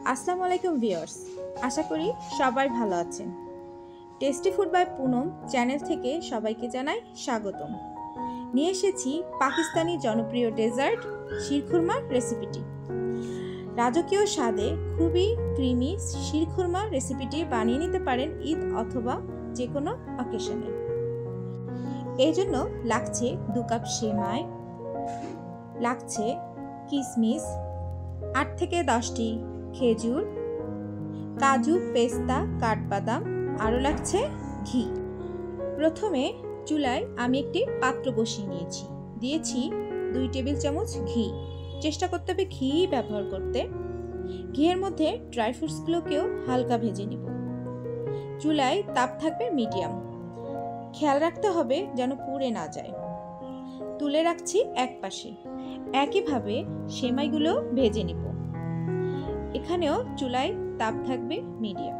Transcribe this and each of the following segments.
আসসালামু আলাইকুম ভিউয়ার্স, আশা করি সবাই ভালো আছেন। Tasty food by Poonam channel থেকে সবাইকে জানাই স্বাগতম। নিয়ে এসেছি পাকিস্তানি জনপ্রিয় ডেজার্ট শিরখুরমা রেসিপিটি। রাজকীয় স্বাদে খুবই ক্রিমি শিরখুরমা রেসিপিটি বানিয়ে নিতে পারেন ঈদ অথবা যে কোনো অকেশনে। এই জন্য লাগছে 2 কাপ সেমাই, লাগছে কিশমিশ, 8 থেকে 10টি খেজুর, কাজু, পেস্তা, কাঠবাদাম, আরও লাগছে ঘি। প্রথমে চুলায় আমি একটি পাত্র বসিয়ে নিয়েছি, দিয়েছি 2 টেবিল চামচ ঘি। চেষ্টা করতে হবে ঘি ব্যবহার করতে। ঘিয়ের মধ্যে ড্রাই ফ্রুটসগুলোকেও হালকা ভেজে নিব। চুলায় তাপ থাকবে মিডিয়াম। খেয়াল রাখতে হবে যেন পুড়ে না যায়। তুলে রাখছি এক পাশে। একইভাবে সেমাইগুলো ভেজে নিব। এখানেও চুলায় তাপ থাকবে মিডিয়াম।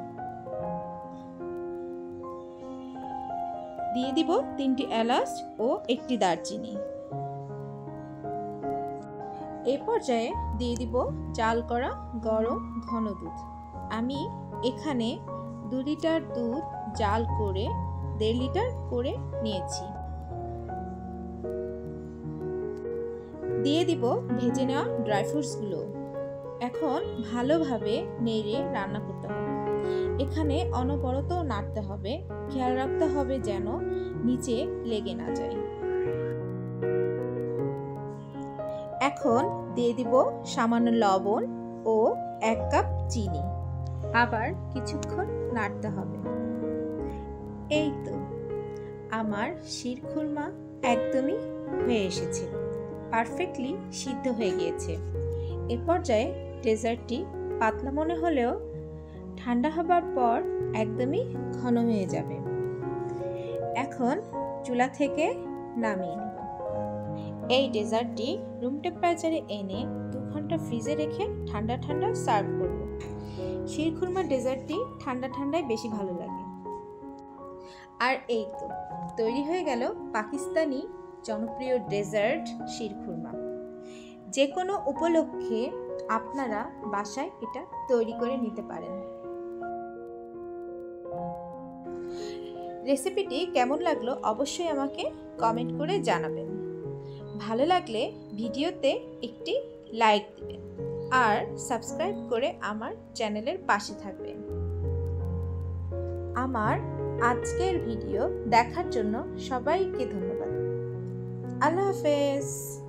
দিয়ে দিব 3টি এলাচ ও 1টি দারচিনি। এই পর্যায়ে দিয়ে দিব জাল করা গরম ঘন দুধ। আমি এখানে 2 লিটার দুধ জাল করে 1.5 লিটার করে নিয়েছি। দিয়ে দিব ভেজে নেওয়া ড্রাই ফ্রুটসগুলো। এখন ভালোভাবে নেড়ে রান্না করতে হবে। এখানে অনবরত নাড়তে হবে, খেয়াল রাখতে হবে যেন নিচে লেগে না যায়। এখন দিয়ে দিব সামান্য লবণ ও 1 কাপ চিনি। আবার কিছুক্ষণ নাড়তে হবে। এই তো আমার শিরখুরমা একদমই হয়ে এসেছে, পারফেক্টলি সিদ্ধ হয়ে গিয়েছে। এ পর্যায়ে ডেজার্টটি পাতলা মনে হলেও ঠান্ডা হবার পর একদমই ঘন হয়ে যাবে। এখন চুলা থেকে নামিয়ে নেব। এই ডেজার্টটি রুম টেম্পারেচারে এনে 2 ঘন্টা ফ্রিজে রেখে ঠান্ডা ঠান্ডা সার্ভ করব। শিরখুরমা ডেজার্টটি ঠান্ডা ঠান্ডায় বেশি ভালো লাগে। আর এই তো তৈরি হয়ে গেল পাকিস্তানি জনপ্রিয় ডেজার্ট শিরখুরমা। যে কোনো উপলক্ষে আপনারা বাসায় এটা তৈরি করে নিতে পারেন। রেসিপিটি কেমন লাগলো অবশ্যই আমাকে কমেন্ট করে জানাবেন। ভালো লাগলে ভিডিওতে একটি লাইক দিবেন আর সাবস্ক্রাইব করে আমার চ্যানেলের পাশে থাকবেন। আমার আজকের ভিডিও দেখার জন্য সবাইকে ধন্যবাদ। আল্লাহ হাফেজ।